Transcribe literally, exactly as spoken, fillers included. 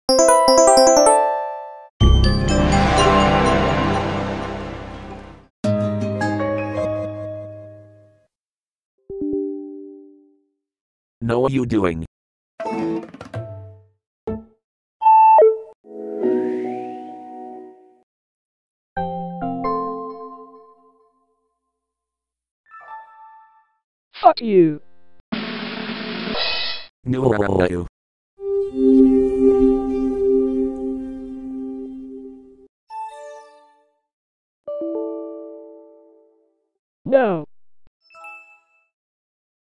No, are you doing? Fuck you. No, are you? No.